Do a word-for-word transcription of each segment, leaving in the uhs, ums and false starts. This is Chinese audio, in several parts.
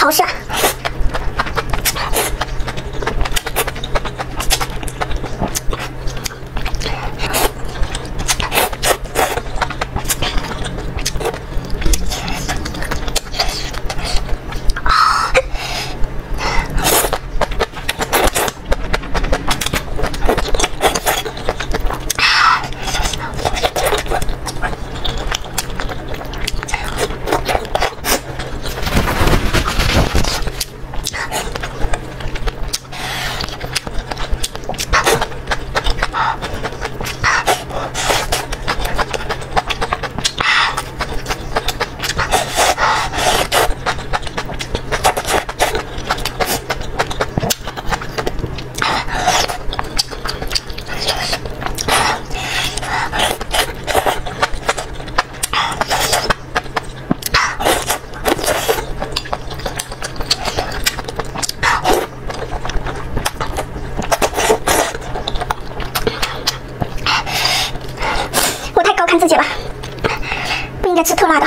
潮湿啊。看自己了，不应该吃特辣的。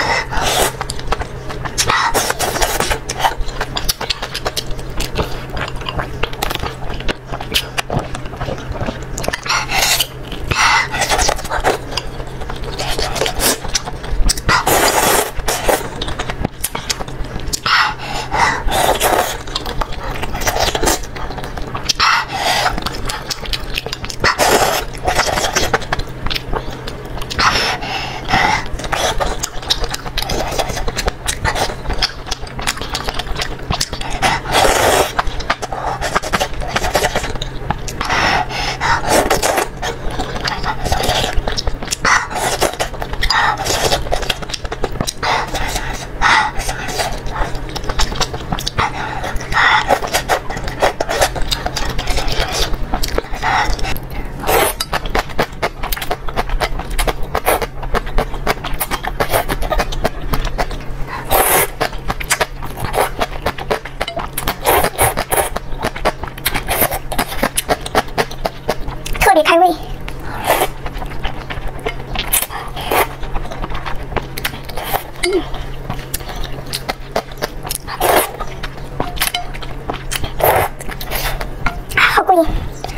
特别开胃。嗯，好过瘾。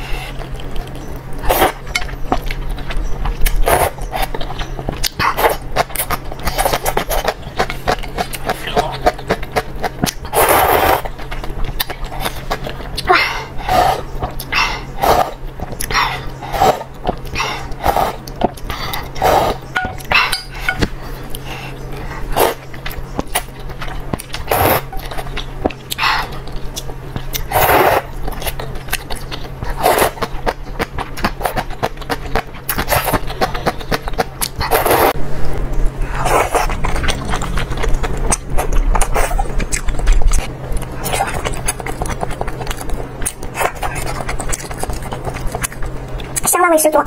香辣味十足。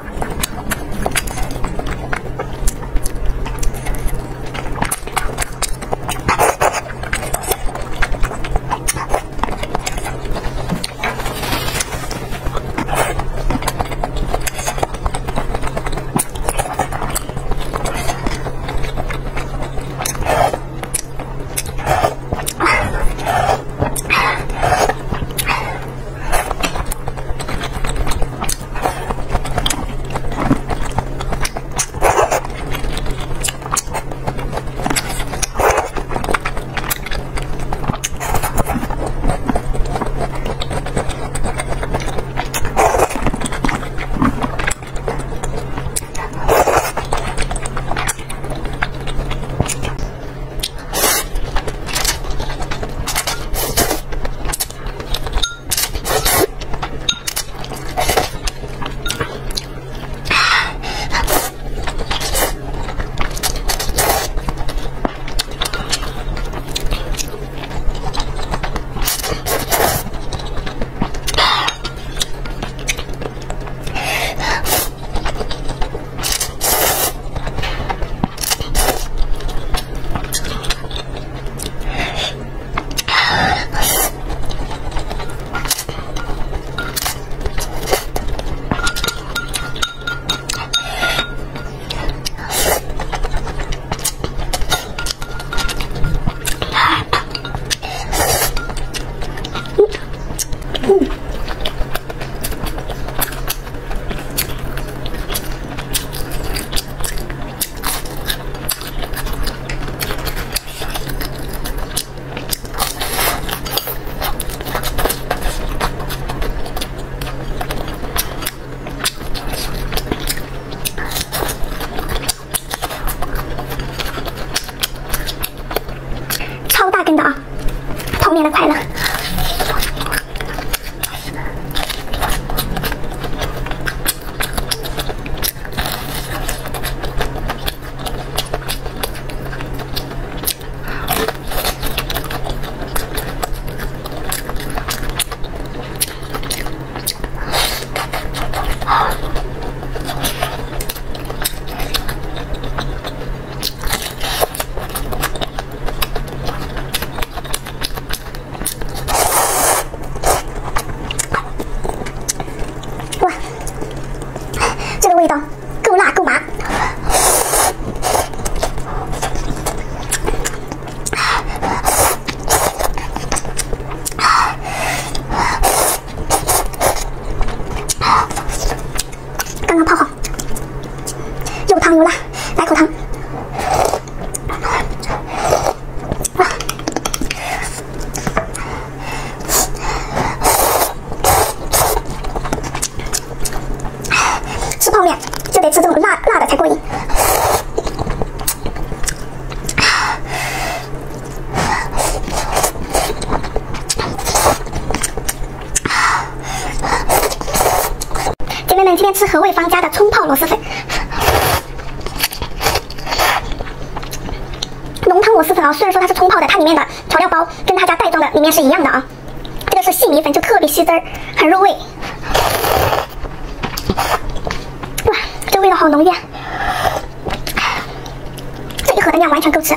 头汤。哇！吃泡面就得吃这种辣辣的才过瘾。姐妹们，今天吃和味坊家的葱泡螺蛳粉。浓汤螺蛳粉啊，虽然说它是葱泡的，它里面的调料包跟他家袋装的里面是一样的啊。这个是细米粉，就特别吸汁儿，很入味。哇，这味道好浓郁啊！这一盒的量完全够吃。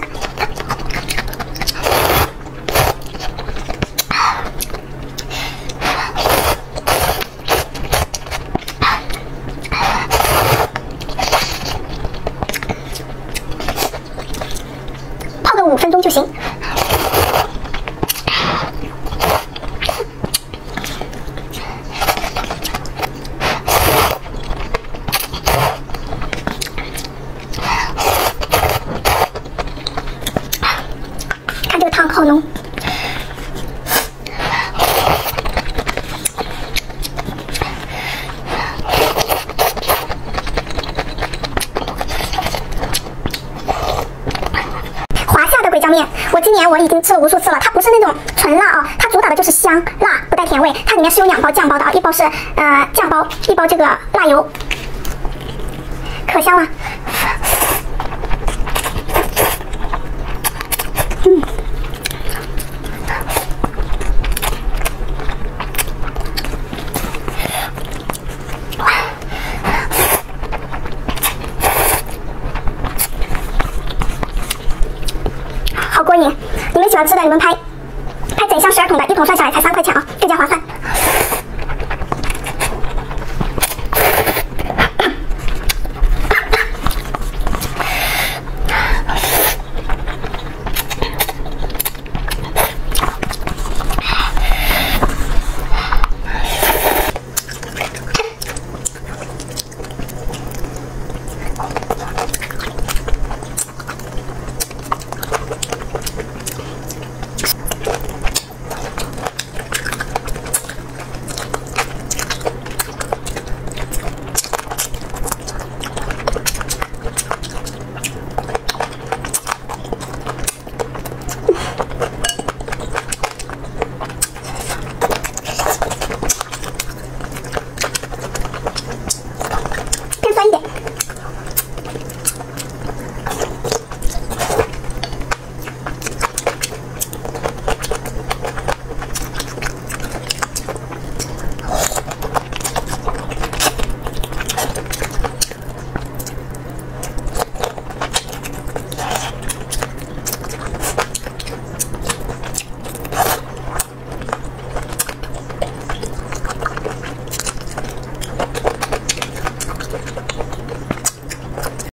泡个五分钟就行。看这个汤好浓。华夏的鬼椒面，我今年我已经吃了无数次了。它不是那种纯辣啊，它主打的就是香辣，不带甜味。它里面是有两包酱包的啊，一包是呃酱包，一包这个辣油，可香了。嗯。好过瘾！你们喜欢吃的，你们拍拍整箱十二桶的，一桶算下来才三块钱啊，更加划算。